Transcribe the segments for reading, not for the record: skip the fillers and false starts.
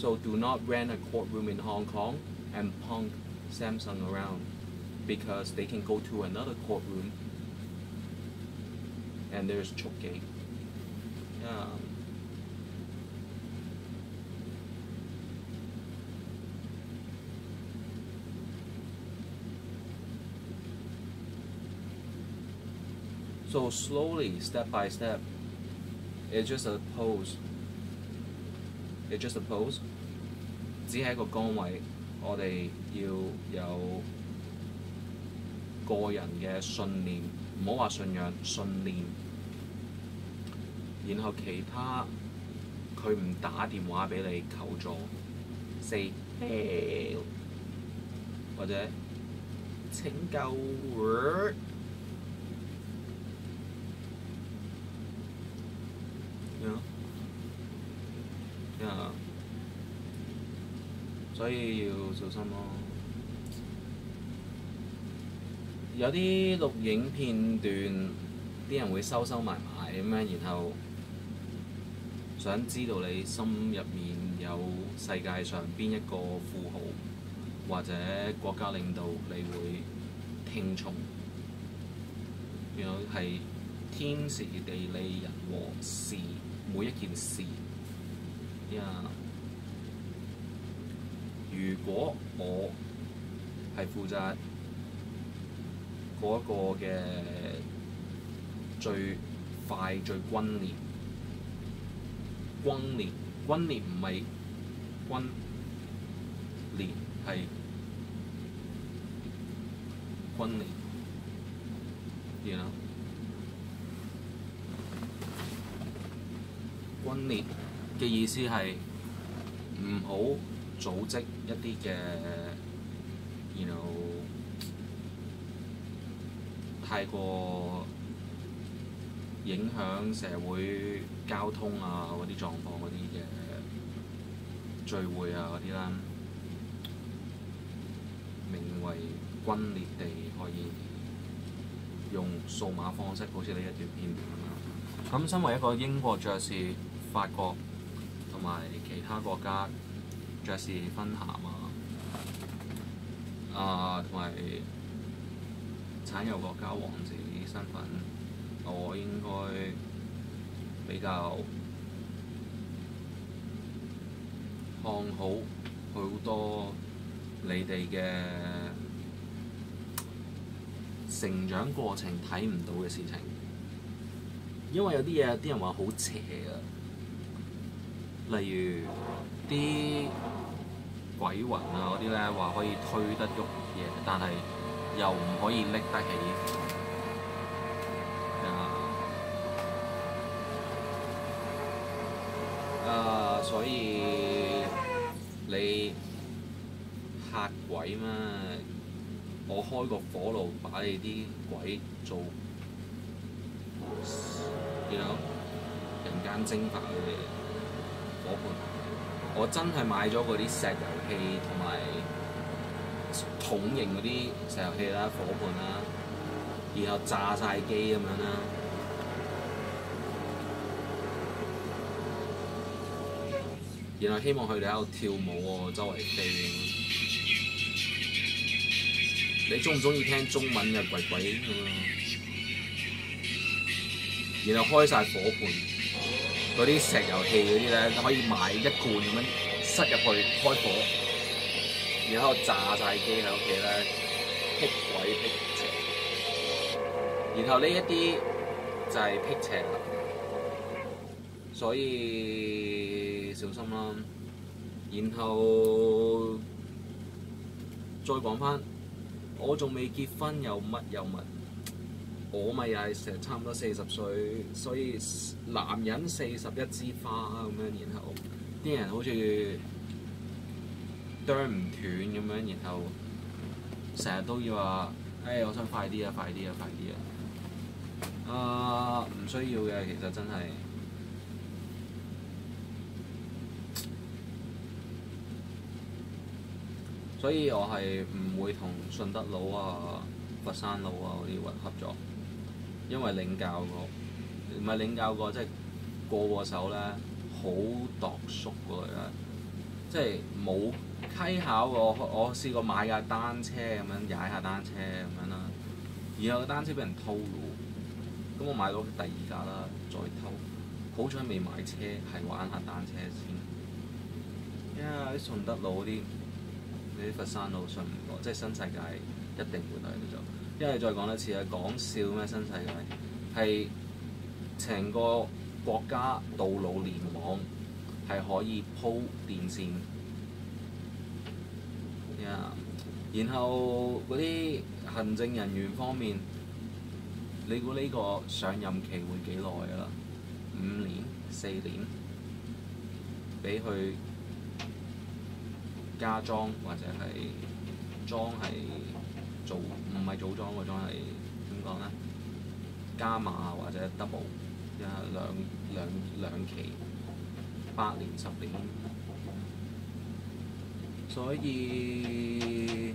So do not rent a courtroom in Hong Kong and punk Samsung around because they can go to another courtroom and there's choking. Yeah. So slowly, step by step, it's just a pose. It's just a pose. 只係一個崗位，我哋要有個人嘅信念，唔好話信仰，信念。然後其他佢唔打電話俾你求助，say help 或者請救我。所以要小心咯。有啲錄影片段，啲人會收埋咁樣，然後想知道你心入面有世界上邊一個富豪或者國家領導，你會聽從。係天時地利人和事，每一件事。如果我係負責嗰一個嘅最快最轟烈唔係轟烈係轟烈，轟烈嘅意思係唔好組織一啲嘅太過影響社會交通啊嗰啲狀況嗰啲嘅聚會啊嗰啲啦，名為轟烈地可以用數碼方式，好似呢一段片段咁樣。咁身為一個英國爵士、法國同埋其他國家爵士分鹹同埋產油國家王子身份，我應該比較看好好多你哋嘅成長過程睇唔到嘅事情，因為有啲嘢啲人話好邪啊，例如啲鬼魂啊嗰啲咧話可以推得喐嘢，但係又唔可以拎得起。所以你嚇鬼咩？我開個火爐把你啲鬼做人間蒸發嘅火盆。我真係買咗嗰啲石油氣同埋桶型嗰啲石油氣啦、火盆啦，然後炸晒機咁樣啦。然後希望佢哋喺度跳舞喎，周圍飛。你中唔中意聽中文嘅鬼鬼咁啊？然後開晒火盆，嗰啲石油氣嗰啲咧，可以買一罐咁樣塞入去開火，然後炸晒機喺屋企咧，辟鬼辟邪。然後呢一啲就係辟邪啦，所以小心啦。然後再講翻，我仲未結婚有乜，我咪又係成差唔多40歲，所以男人41枝花咁樣，然後啲人好似啄唔斷咁樣，然後成日都要話，我想快啲啊！唔需要嘅，其實真係。所以我係唔會同順德佬啊、佛山佬啊嗰啲合作，因為領教過，唔係領教過，即係過手咧好度縮過嚟啦， 即係冇稽考過。我試過買架單車咁樣踩下單車咁樣啦，然後個單車俾人偷咗，咁我買到第二架啦，再偷。好彩未買車，係玩下單車先。啲順德路嗰啲，你啲佛山路信唔過，即係新世界一定會喺度做。因為再講一次啊，講笑咩新世界係成個國家道路連網係可以鋪電線。然後嗰啲行政人員方面，你估呢個上任期會幾耐㗎啦？5年、4年，俾佢加裝或者係裝係做，唔係組裝嗰裝係點講咧？加碼或者 double， 兩期8年10年。所以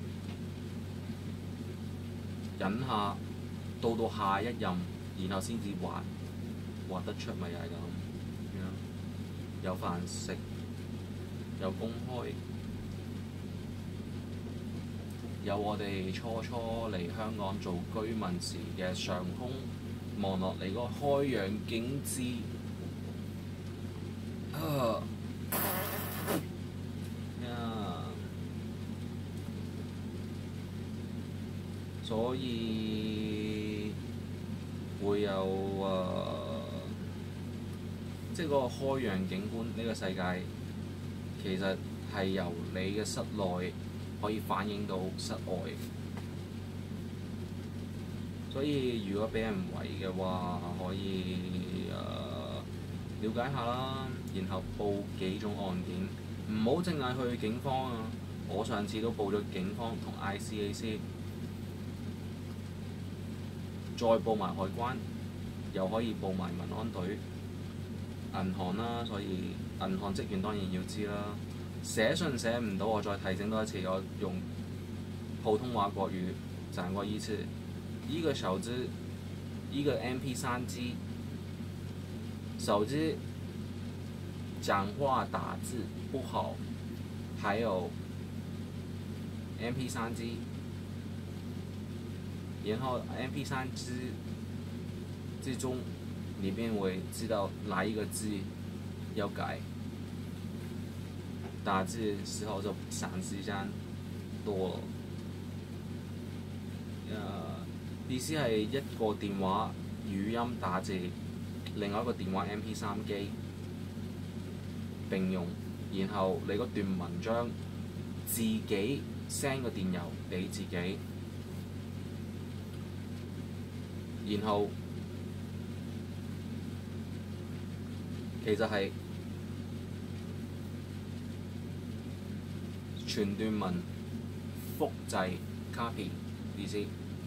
忍下，到下一任，然後先至畫得出，咪又係咁，有飯食，有公開，有我哋初嚟香港做居民時嘅上空望落嚟嗰個開揚景緻。所以會有即係嗰個開揚景觀呢個世界，其實係由你嘅室內可以反映到室外。所以如果俾人圍嘅話，可以了解下啦，然後報幾種案件，唔好淨係去警方啊！我上次都報咗警方同 ICAC。再報埋海關，又可以報埋民安隊、銀行啦，所以銀行職員當然要知啦。寫信寫唔到，我再提醒多一次，我用普通話國語講過一次。一個手機，一個 MP3機，手機講話打字不好，還有 MP3機。然後 MP3 之中，裏邊會知道哪一個字要改，打字時候就省時間多咯。意思係一個電話語音打字，另外一個電話 MP3 機並用，然後你嗰段文章自己 send 個電郵俾自己。然後其實係全段文複製 copy 意思，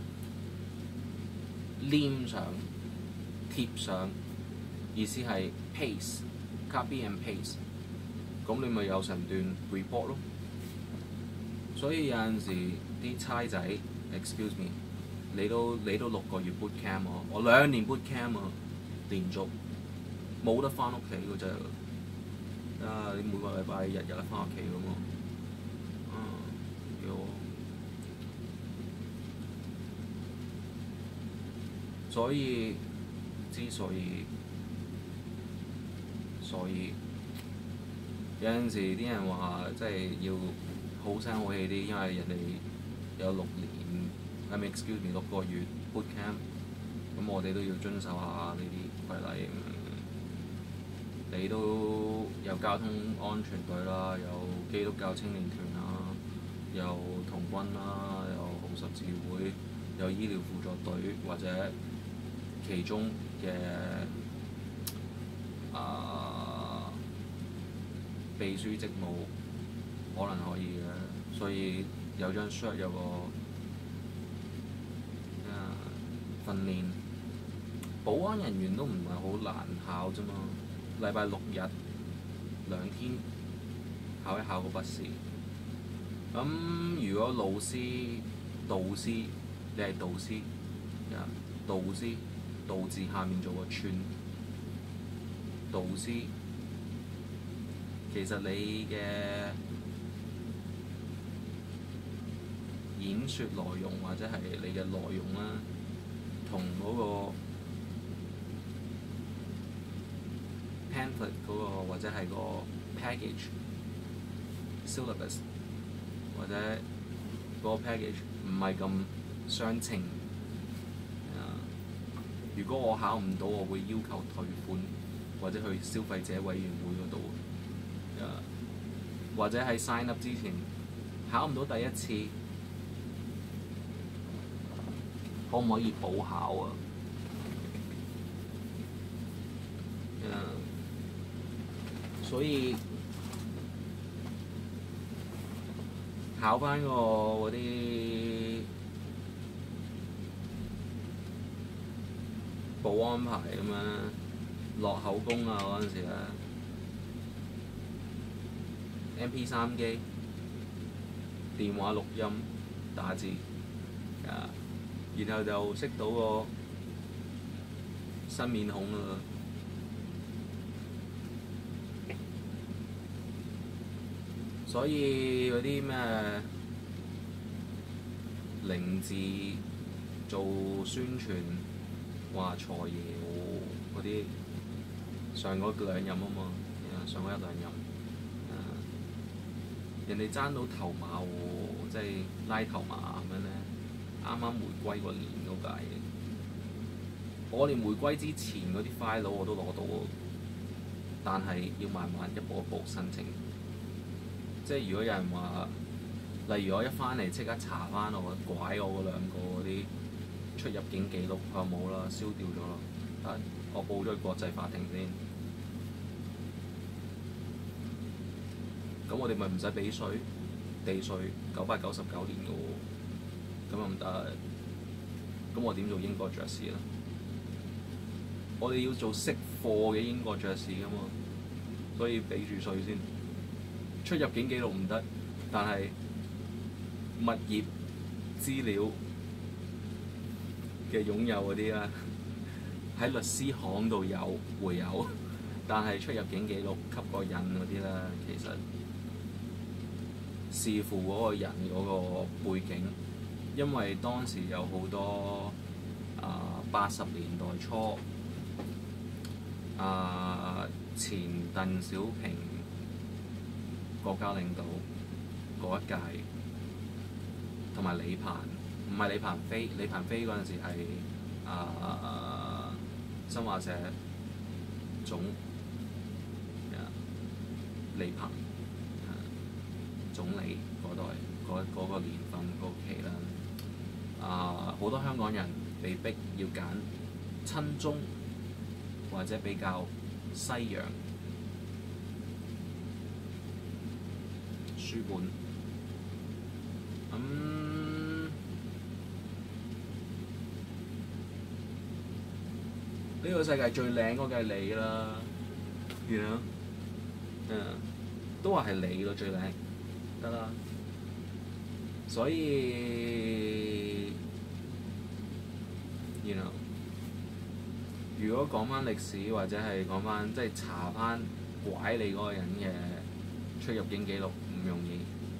黏上貼上意思係 paste copy and paste， 咁你咪有成段 report 咯。所以有陣時啲差仔 excuse me。你都6個月 boot camp 喎，我2年 boot camp 啊，連續冇得翻屋企嗰隻。你每個禮拜日得翻屋企咁喎，幾好。所以有陣時啲人話，即係要好聲好氣啲，因為人哋有6年。excuse me 6個月 boot camp， 咁我哋都要遵守下呢啲規例。你都有交通安全隊啦，有基督教青年團啦，有童軍啦，有紅十字會，有醫療輔助隊或者其中嘅秘書職務可能可以嘅，所以有張 shirt 有個訓練。保安人員都唔係好難考啫嘛，禮拜6日2天考一考個筆試。咁如果老師、導師，你係導師，導師，導字下面做個串，導師其實你嘅演說內容或者係你嘅內容啦，同嗰個 pamphlet 嗰個或者係個 package syllabus 或者嗰個 package 唔係咁相稱。如果我考唔到，我會要求退款，或者去消費者委員會嗰度，或者喺 sign up 之前考唔到第一次，可唔可以補考啊？所以考翻個嗰啲保安牌咁樣落口供啊嗰陣時咧 MP3 機、電話錄音、打字，然後就識到個新面孔啦。所以嗰啲咩零字做宣傳話財爺喎嗰啲，上嗰兩任啊嘛，上嗰一兩任，人哋爭到頭馬喎，即係拉頭馬咁樣咧，啱啱回歸個年嗰屆嘅，我連回歸之前嗰啲 file 我都攞到喎，但係要慢慢一步一步申請。即係如果有人話，例如我一翻嚟即刻查翻我拐我嗰兩個嗰啲出入境記錄，佢話冇啦，燒掉咗啦。但我報咗去國際法庭先，咁我哋咪唔使俾稅，地稅999年嘅喎，咁又唔得。咁我點做英國爵士咧？我哋要做識貨嘅英國爵士㗎嘛，所以俾住稅先。出入境記錄唔得，但係物業資料嘅擁有嗰啲啦，喺律師行度會有，但係出入境記錄吸個印嗰啲啦，其實視乎嗰個人嗰個背景，因為當時有好多80年代初前鄧小平國家領導嗰一屆，同埋李鵬，唔係李鵬飛，李鵬飛嗰陣時係新華社總李鵬總理嗰代嗰個年份嗰期啦，好多香港人被逼要揀親中或者比較西洋書本，呢個世界最靚嗰個係你啦，都話係你咯最靚，得啦。所以如果講翻歷史或者係講翻即係查翻拐你嗰個人嘅出入境記錄唔容易，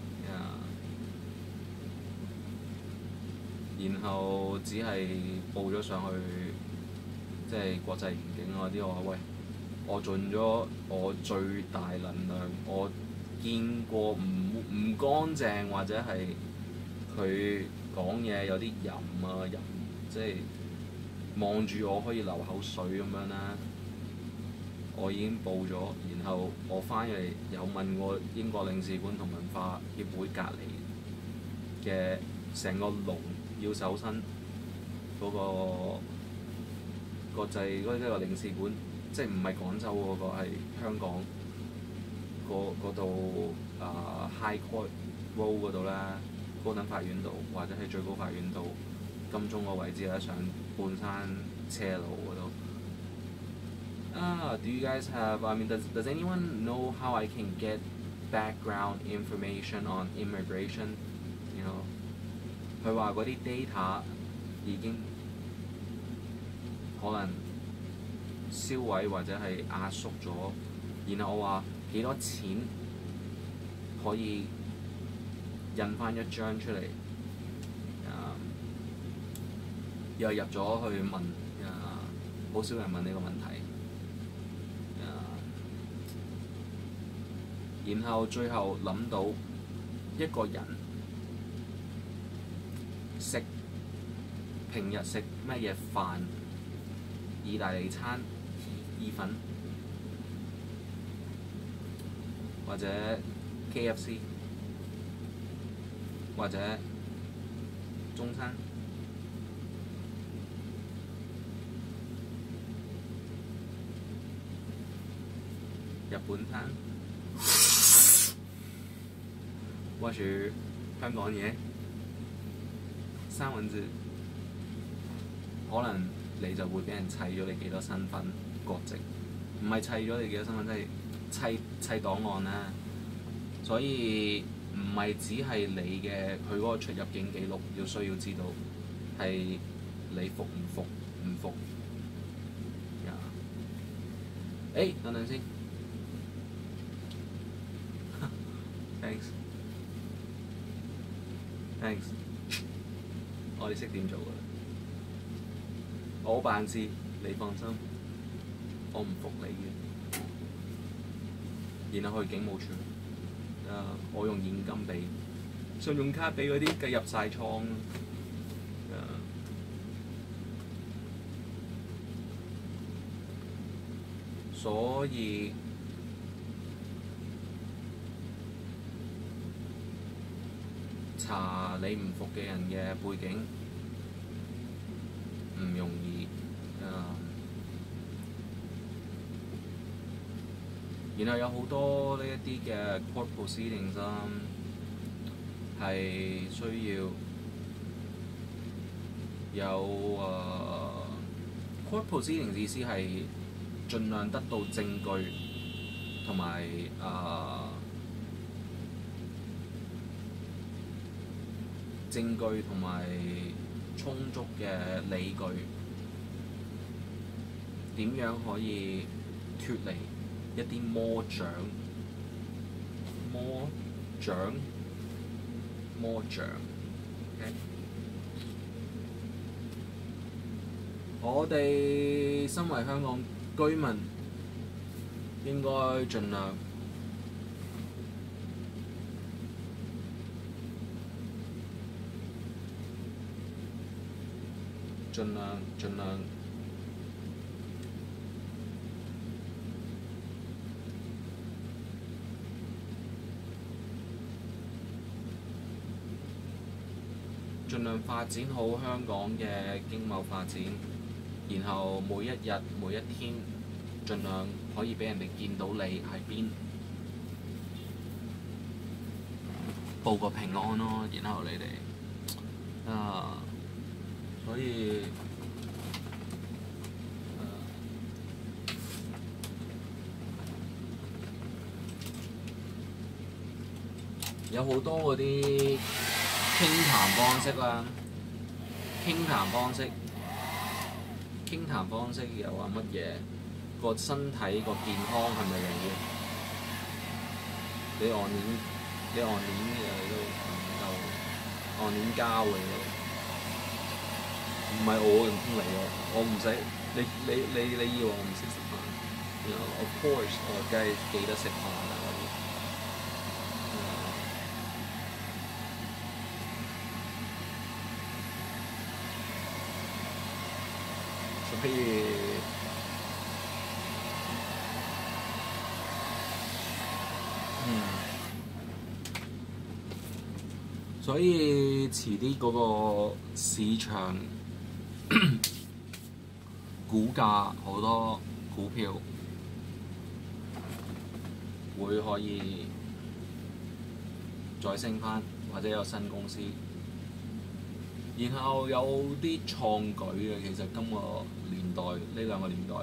然後只係報咗上去，即係國際刑警嗰啲，我話喂，我盡咗我最大能量，我見過唔乾淨或者係佢講嘢有啲淫，即係望住我可以流口水咁樣啦。我已經報咗，然後我翻嚟有問過英國領事館同文化協會隔離嘅成個籠要搜身嗰個國際嗰個領事館，即係唔係廣州嗰個係香港嗰度High Court Road 嗰度啦，高等法院度或者係最高法院度金鐘個位置啦，上半山車路嗰度。Do you guys have? I mean, does anyone know how I can get background information on immigration? You know, 佢話嗰啲 data 已經可能銷毀或者係壓縮咗，然後我話幾多錢可以印翻一張出嚟？又入咗去問，好少人問呢個問題。然後最後諗到一個人平日食乜嘢飯？意大利餐、意粉或者 KFC 或者中餐。日本餐，或許香港嘢，三文治，可能你就會俾人砌咗你幾多身份國籍，唔係砌咗你幾多身份，即係砌檔案啦。所以唔係只係你嘅佢嗰個出入境記錄要需要知道，係你服唔服唔服。等等先。Thanks， 我哋識點做㗎啦。我辦事，你放心，我唔服你嘅。然後去警務處，我用現金俾，信用卡俾嗰啲計入晒倉。所以查你唔服嘅人嘅背景唔容易，然後有好多呢一啲嘅 court proceedings 係需要有court proceedings 意思係盡量得到證據同埋充足嘅理據，點樣可以脫離一啲魔掌？Okay? 我哋身為香港居民，應該盡量盡量發展好香港嘅經貿發展，然後每一日每一天盡量可以俾人哋見到你喺邊，報個平安咯。然後你哋所以有好多嗰啲傾談方式啦，傾談方式又話乜嘢？個身體個健康係咪重要？你按鏈嘅你都唔夠，按鏈交嘅都唔係我唔通你喎，我唔使你以為我唔識食飯？Of course， 我梗係記得食飯啦嗰啲。所以所以遲啲嗰個市場股價好多股票會可以再升返，或者有新公司，然後有啲創舉嘅。其實今個年代呢兩個年代，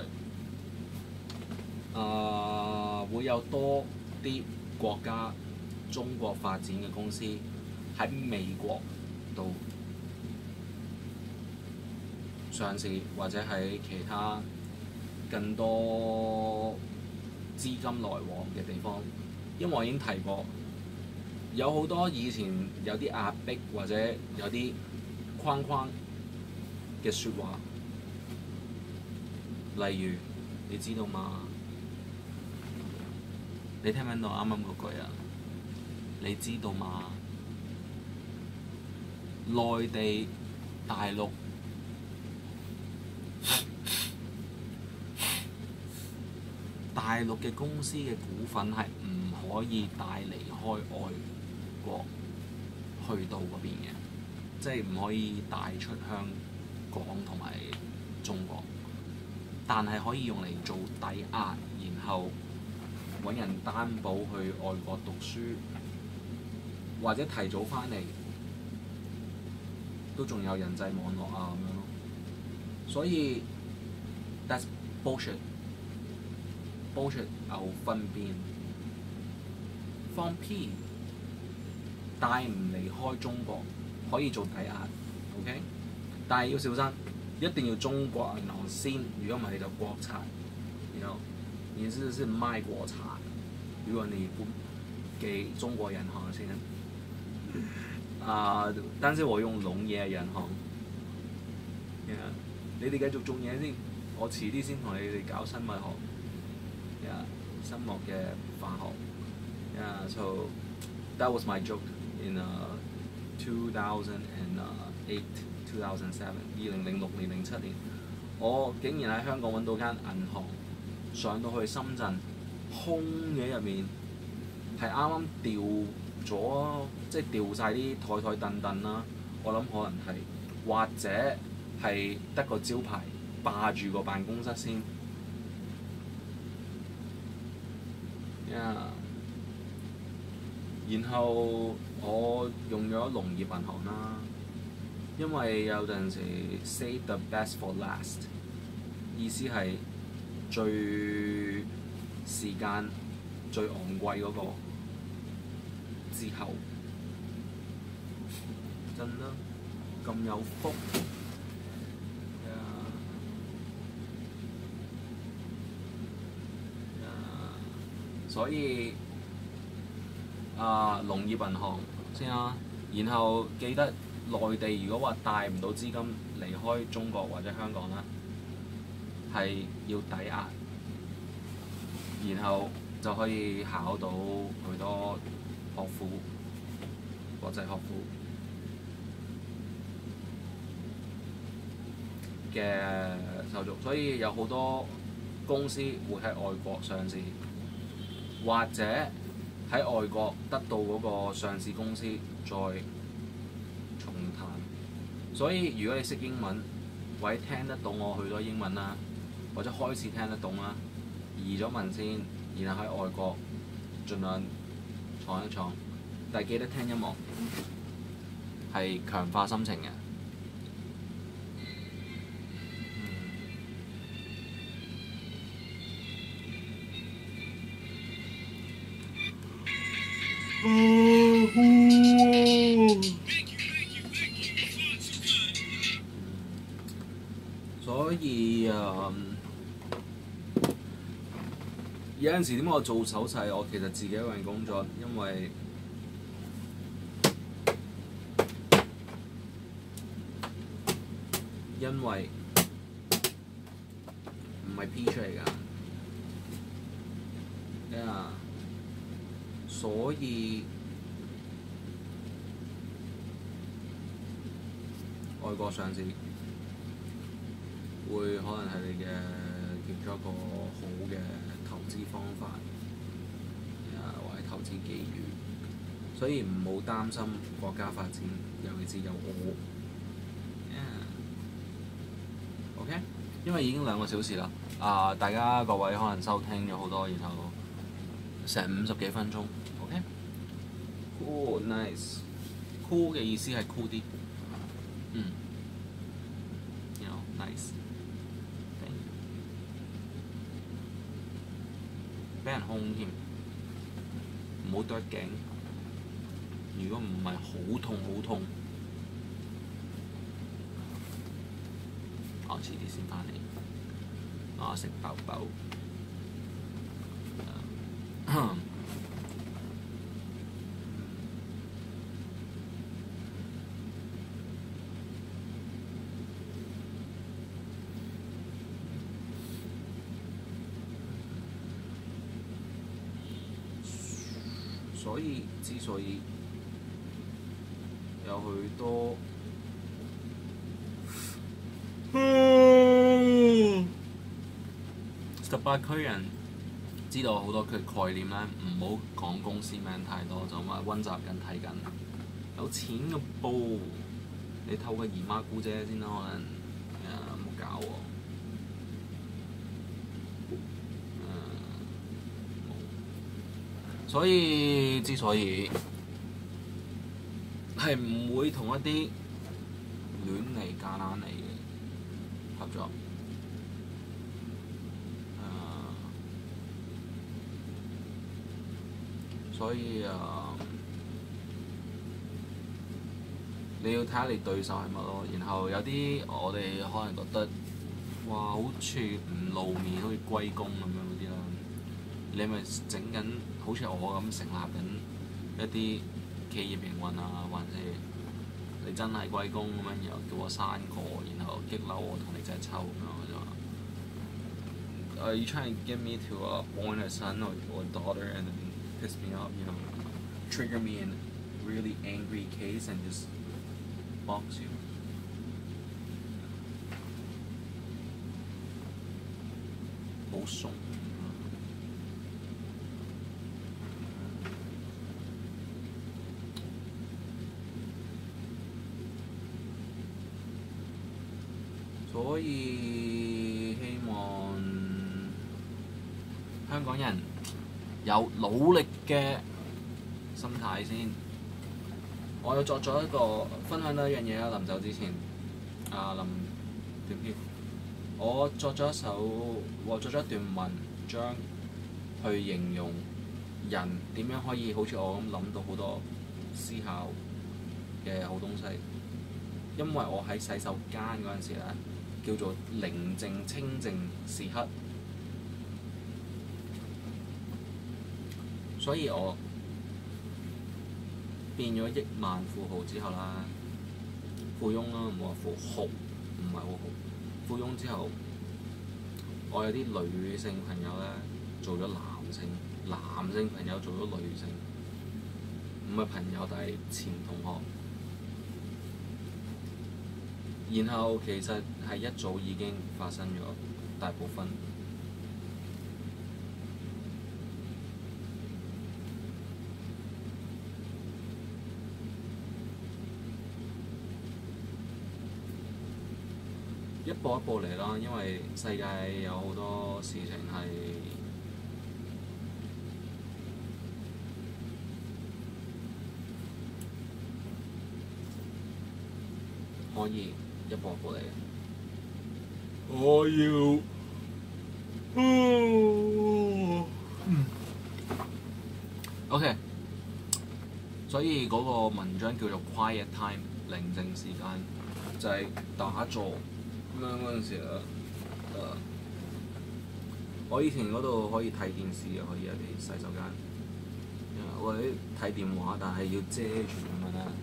會有多啲國家中國發展嘅公司喺美國度上市，或者喺其他更多資金來往嘅地方，因為我已經提過，有好多以前有啲壓迫或者有啲框框嘅説話，例如你知道嗎？你聽唔聽到啱啱嗰句啊？你知道嗎？內地、大陸嘅公司嘅股份係唔可以帶離開外國去到嗰邊嘅，即係唔可以帶出香港同埋中國，但係可以用嚟做抵押，然後揾人擔保去外國讀書，或者提早翻嚟，都仲有人際網絡啊咁樣咯。所以 that's bullshit 有分邊，放屁，帶唔離開中國可以做抵押 ，OK？ 但係要小心，一定要中國銀行先，如果唔係你就國產，然後你是賣國產，如果你不給中國銀行先。但是我用農業銀行，你哋繼續種嘢先，我遲啲先同你哋搞生物學，生物嘅化學。So that was my joke in 2008、2007、2006年、07年，我竟然喺香港揾到間銀行，上到去深圳，空嘅入面係啱啱調咗，即係調晒啲台凳凳啦。我諗可能係，或者係得個招牌霸住個辦公室先。然後我用咗農業銀行啦，因為有陣時 save the best for last， 意思係最時間最昂貴嗰個之後，真啦，咁有福。所以農業銀行先啦，然後記得內地如果話帶唔到資金離開中國或者香港啦，係要抵押，然後就可以考到好多學府、國際學府嘅手續，所以有好多公司會喺外國上市。或者喺外國得到嗰個上市公司再重談，所以如果你識英文，或者聽得懂我許多英文啦，或者開始聽得懂啦，移咗民先，然後喺外國盡量闖一闖，但係記得聽音樂係強化心情嘅。所以有陣時點解我做手勢，我其實自己一個人工作，因為唔係 P 出嚟㗎。所以外國上市會可能係你嘅其中一個好嘅投資方法，或者投資機遇，所以唔好擔心國家發展，尤其是有我。OK， 因為已經2個小時啦，大家各位可能收聽咗好多，然後成50幾分鐘。Cool, nice. Cool 嘅意思係 cool 啲，you know, nice. 俾人兇添，唔好剁頸。如果唔係好痛好痛，我遲啲先翻嚟。我食飽飽。 之所以有許多18區人知道好多佢概念咧，唔好講公司名太多，就咁話温習緊睇緊。有錢嘅噃，你透過姨媽姑姐先啦，可能冇搞喎。所以之所以係唔會同一啲亂嚟夾硬嚟嘅合作，所以你要睇下你對手係乜咯。然後有啲我哋可能覺得哇，好似唔露面，好似龜公咁樣嗰啲啦，你咪整緊好似我咁成立緊一啲企業營運啊，還是你真係龜公咁樣，然後叫我刪過，然後激嬲我同你隻抽咁樣就話，Are you trying to get me to born a son or daughter and then piss me off, you know, trigger me in a really angry case and just box you? 好慫。所以希望香港人有努力嘅心態先。我又作咗一個分享到一樣嘢啦，臨走之前，臨點叫？我作咗一段文章去形容人點樣可以好似我咁諗到好多思考嘅好東西。因為我喺洗手間嗰陣時咧，叫做寧靜清靜時刻，所以我變咗億萬富豪之後啦，富翁啦，唔好話富豪，唔係好豪。富翁之後，我有啲女性朋友咧做咗男性朋友做咗女性，唔係朋友，但係前同學。然後其實係一早已經發生咗大部分。一步一步嚟啦，因為世界有好多事情係可以一步一步嚟嘅。我要OK， 所以嗰個文章叫做 Quiet Time 寧靜時間，就係打坐咁樣嗰陣時啦。我以前嗰度可以睇電視嘅，可以有啲洗手間，或者睇電話，但係要遮住咁樣啦。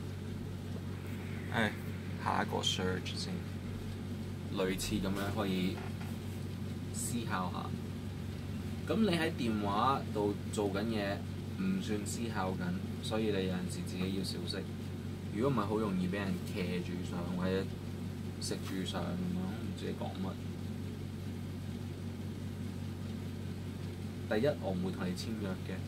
下一個 search 先，類似咁樣可以思考下。咁你喺電話度做緊嘢，唔算思考緊，所以你有陣時自己要小息。如果唔係，好容易俾人騎住上或者食住上咁樣，唔知你講乜。第一，我唔會同你簽約嘅。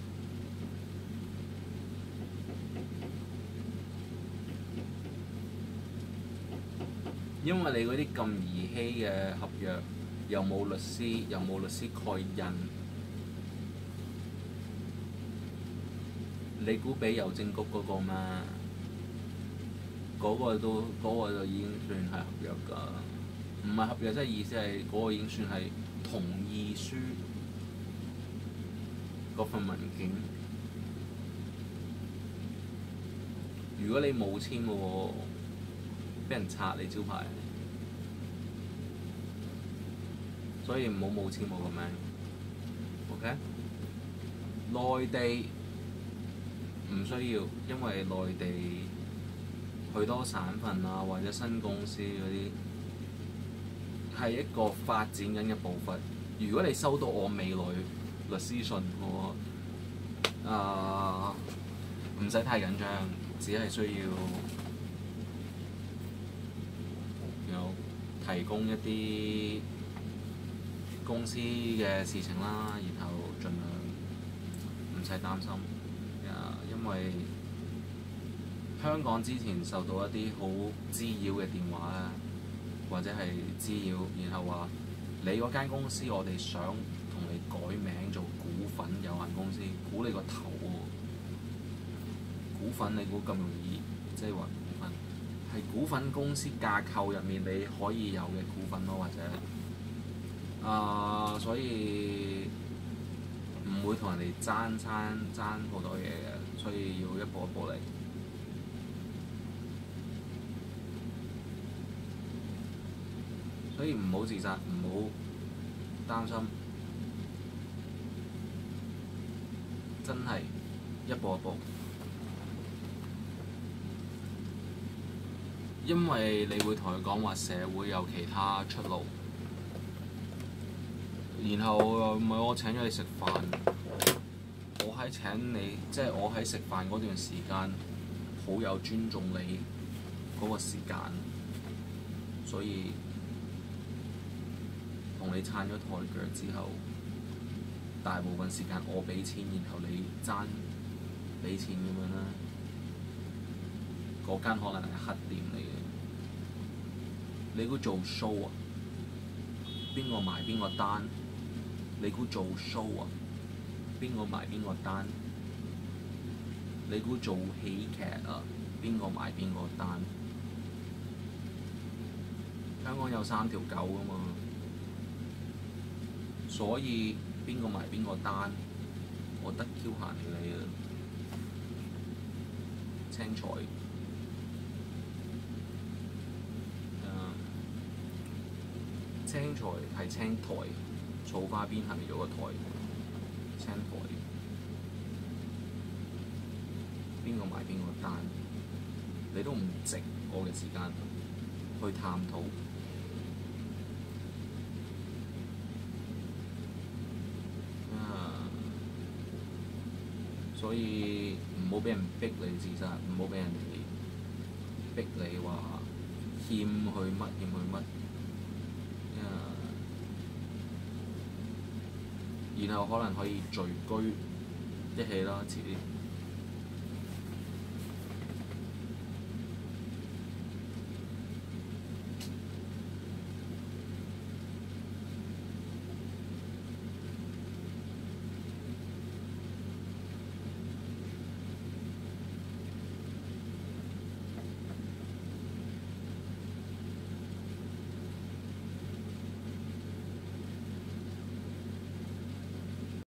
因為你嗰啲咁兒戲嘅合約，又冇律師，又冇律師蓋印，你估俾郵政局嗰個咩？嗰個就已經算係合約㗎，唔係合約，即係意思係嗰個已經算係同意書嗰份文件。如果你冇簽嘅喎，俾人拆你招牌，所以唔好冇簽我個名 ，OK？ 內地唔需要，因為內地許多省份啊或者新公司嗰啲係一個發展緊嘅步伐。如果你收到我未來律師信，我唔使太緊張，只係需要提供一啲公司嘅事情啦，然後盡量唔使擔心。因為香港之前受到一啲好滋擾嘅電話啦，或者係滋擾，然後話你嗰間公司我哋想同你改名做股份有限公司，估你個頭喎！股份你估咁容易？即係話股份係股份公司架構入面你可以有嘅股份咯，或者所以唔會同人哋爭好多嘢嘅，所以要一步一步嚟。所以唔好自責，唔好擔心，真係一步一步。因為你會同佢講話社會有其他出路，然後唔係我請咗你食飯，我喺請你，即係我喺食飯嗰段時間，好有尊重你嗰個時間，所以同你撐咗台腳之後，大部分時間我俾錢，然後你爭俾錢咁樣啦。嗰間可能係黑店嚟嘅，你估做 show 啊？邊個埋邊個單？你估做 show 啊？邊個埋邊個單？你估做喜劇啊？邊個埋邊個單？香港有3條狗㗎嘛，所以邊個埋邊個單，我得 Q 閒你啊！青菜。青菜係青苔，草花邊下面有個苔，青苔。邊個買邊個單，你都唔值我嘅時間去探討。所以唔好俾人逼你自殺，唔好俾人哋逼你話欠佢乜欠佢乜。然後可能可以聚居一起啦，遲啲。